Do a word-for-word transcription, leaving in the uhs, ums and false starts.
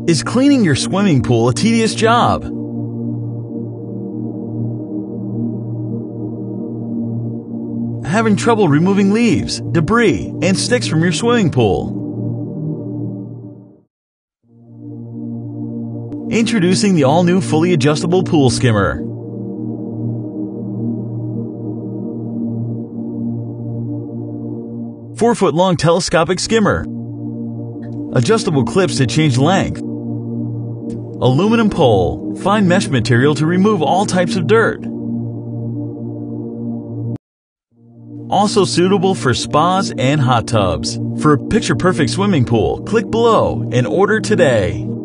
Is cleaning your swimming pool a tedious job? Having trouble removing leaves, debris, and sticks from your swimming pool? Introducing the all-new fully adjustable pool skimmer. four-foot-long telescopic skimmer. Adjustable clips to change length. Aluminum pole, fine mesh material to remove all types of dirt. Also suitable for spas and hot tubs. For a picture-perfect swimming pool, click below and order today.